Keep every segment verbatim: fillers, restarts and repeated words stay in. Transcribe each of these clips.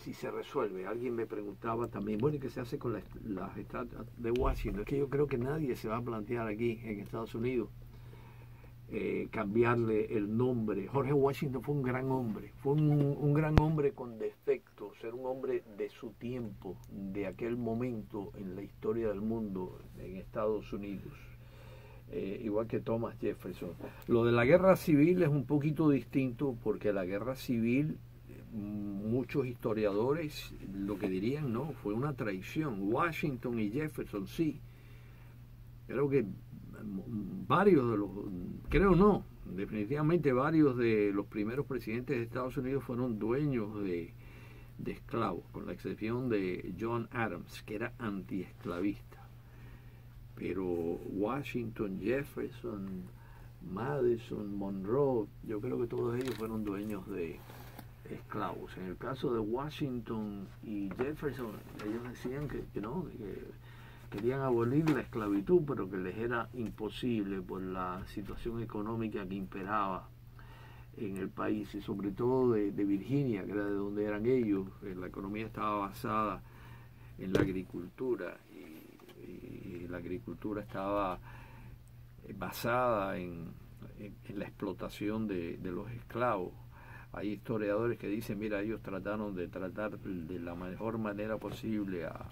si se resuelve. Alguien me preguntaba también, bueno, ¿y qué se hace con las, las estatuas de Washington? Es que yo creo que nadie se va a plantear aquí en Estados Unidos eh, cambiarle el nombre. Jorge Washington fue un gran hombre, fue un, un gran hombre con defectos, era un hombre de su tiempo, de aquel momento en la historia del mundo en Estados Unidos. Eh, igual que Thomas Jefferson. Lo de la guerra civil es un poquito distinto porque la guerra civil, muchos historiadores lo que dirían, no, fue una traición. Washington y Jefferson sí. Creo que varios de los, creo no, definitivamente varios de los primeros presidentes de Estados Unidos fueron dueños de, de esclavos, con la excepción de John Adams, que era antiesclavista. Pero Washington, Jefferson, Madison, Monroe, yo creo que todos ellos fueron dueños de esclavos. En el caso de Washington y Jefferson, ellos decían que, que no, que querían abolir la esclavitud, pero que les era imposible por la situación económica que imperaba en el país, y sobre todo de, de Virginia, que era de donde eran ellos. La economía estaba basada en la agricultura, y la agricultura estaba basada en, en, en la explotación de, de los esclavos. Hay historiadores que dicen, mira, ellos trataron de tratar de la mejor manera posible a,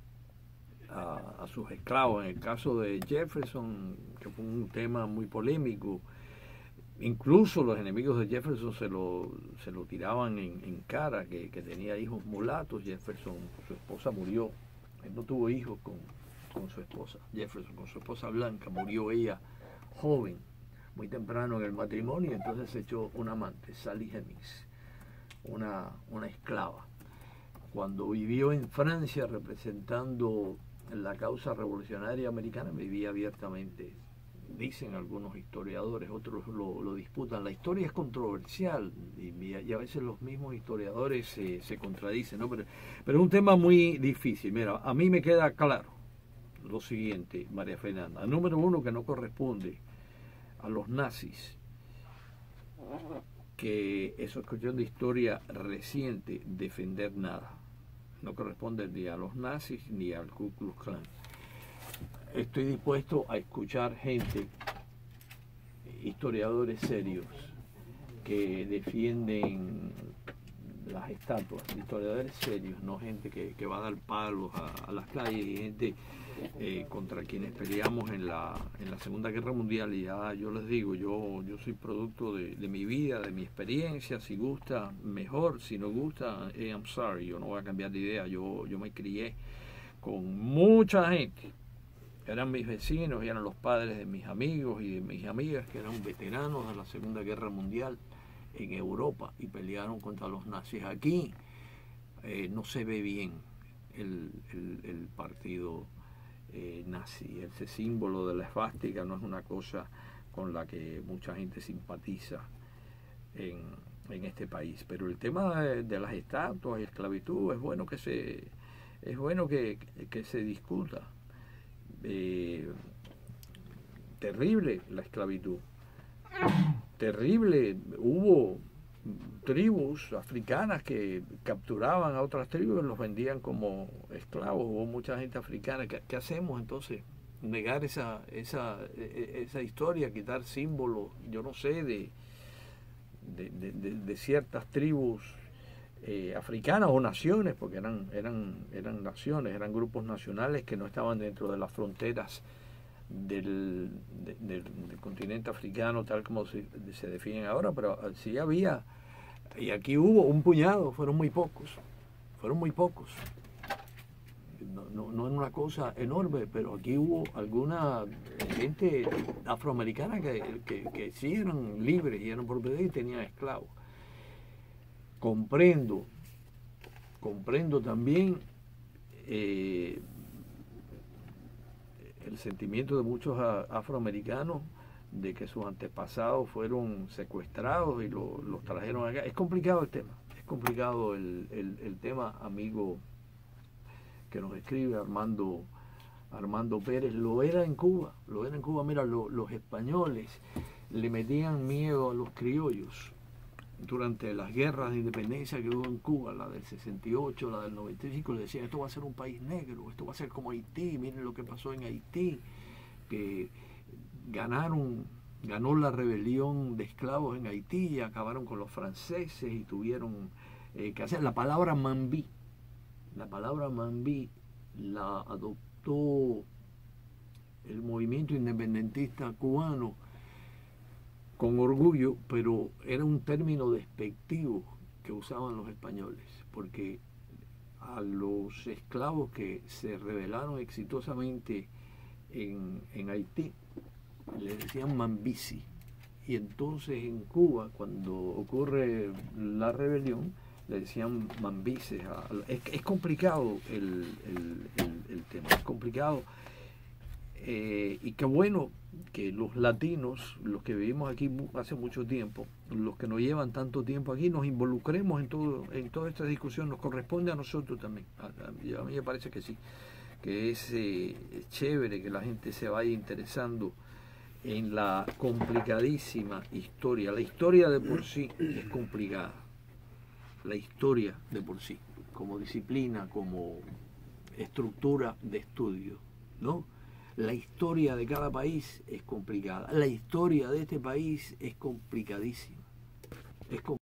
a, a sus esclavos. En el caso de Jefferson, que fue un tema muy polémico, incluso los enemigos de Jefferson se lo, se lo tiraban en, en cara, que, que tenía hijos mulatos. Jefferson, su esposa murió, él no tuvo hijos con con su esposa, Jefferson, con su esposa blanca, murió ella joven, muy temprano en el matrimonio, y entonces se echó una amante, Sally Hemings, una, una esclava. Cuando vivió en Francia representando la causa revolucionaria americana, vivía abiertamente, dicen algunos historiadores, otros lo, lo disputan. La historia es controversial y, y a veces los mismos historiadores se, se contradicen, ¿no? Pero, pero es un tema muy difícil. Mira, a mí me queda claro lo siguiente, María Fernanda. Número uno, que no corresponde a los nazis, que eso es cuestión de historia reciente, defender nada. No corresponde ni a los nazis ni al Ku Klux Klan. Estoy dispuesto a escuchar gente, historiadores serios, que defienden las estatuas, historiadores serios, no gente que, que va a dar palos a, a las calles, y gente eh, contra quienes peleamos en la, en la Segunda Guerra Mundial. Y ya yo les digo, yo, yo soy producto de, de mi vida, de mi experiencia. Si gusta, mejor; si no gusta, hey, I'm sorry, yo no voy a cambiar de idea. Yo, yo me crié con mucha gente, eran mis vecinos, y eran los padres de mis amigos y de mis amigas, que eran veteranos de la Segunda Guerra Mundial en Europa y pelearon contra los nazis. Aquí eh, no se ve bien el, el, el partido eh, nazi. Ese símbolo de la esvástica no es una cosa con la que mucha gente simpatiza en, en este país. Pero el tema de, de las estatuas y esclavitud es bueno que se, es bueno que, que se discuta. Eh, terrible la esclavitud. Terrible. Hubo tribus africanas que capturaban a otras tribus y los vendían como esclavos. Hubo mucha gente africana. ¿Qué, qué hacemos entonces? Negar esa, esa, esa historia, quitar símbolos, yo no sé, de, de, de, de, de ciertas tribus eh, africanas o naciones, porque eran, eran, eran naciones, eran grupos nacionales que no estaban dentro de las fronteras Del, de, del, del continente africano tal como se, se definen ahora, pero sí había, y aquí hubo un puñado, fueron muy pocos, fueron muy pocos, no, no, no es una cosa enorme, pero aquí hubo alguna gente afroamericana que, que, que sí eran libres y eran propiedad y tenían esclavos. Comprendo, comprendo también eh, el sentimiento de muchos afroamericanos de que sus antepasados fueron secuestrados y lo, los trajeron acá. Es complicado el tema, es complicado el, el, el tema, amigo que nos escribe, Armando, Armando Pérez. Lo era en Cuba, lo era en Cuba. Mira, lo, los españoles le metían miedo a los criollos durante las guerras de independencia que hubo en Cuba, la del sesenta y ocho, la del noventa y cinco, le decían, esto va a ser un país negro, esto va a ser como Haití, miren lo que pasó en Haití, que ganaron, ganó la rebelión de esclavos en Haití y acabaron con los franceses y tuvieron eh, que hacer. La palabra mambí, la palabra mambí la adoptó el movimiento independentista cubano con orgullo, pero era un término despectivo que usaban los españoles, porque a los esclavos que se rebelaron exitosamente en, en Haití les decían mambisi, y entonces en Cuba, cuando ocurre la rebelión, le decían mambises. Es, es complicado el, el, el, el tema, es complicado. Eh, y qué bueno que los latinos, los que vivimos aquí hace mucho tiempo, los que nos llevan tanto tiempo aquí, nos involucremos en todo, en toda esta discusión. Nos corresponde a nosotros también. A, a, a mí me parece que sí, que es eh, chévere que la gente se vaya interesando en la complicadísima historia. La historia de por sí es complicada. La historia de por sí, como disciplina, como estructura de estudio, ¿no? La historia de cada país es complicada. La historia de este país es complicadísima. Es complicada.